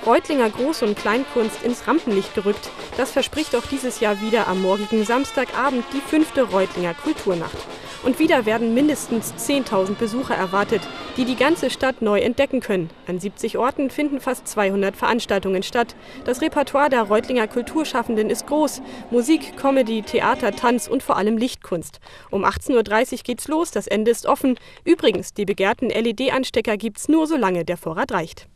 Reutlinger Groß- und Kleinkunst ins Rampenlicht gerückt. Das verspricht auch dieses Jahr wieder am morgigen Samstagabend die 5. Reutlinger Kulturnacht. Und wieder werden mindestens 10.000 Besucher erwartet, die die ganze Stadt neu entdecken können. An 70 Orten finden fast 200 Veranstaltungen statt. Das Repertoire der Reutlinger Kulturschaffenden ist groß. Musik, Comedy, Theater, Tanz und vor allem Lichtkunst. Um 18:30 Uhr geht's los, das Ende ist offen. Übrigens, die begehrten LED-Anstecker gibt's nur, solange der Vorrat reicht.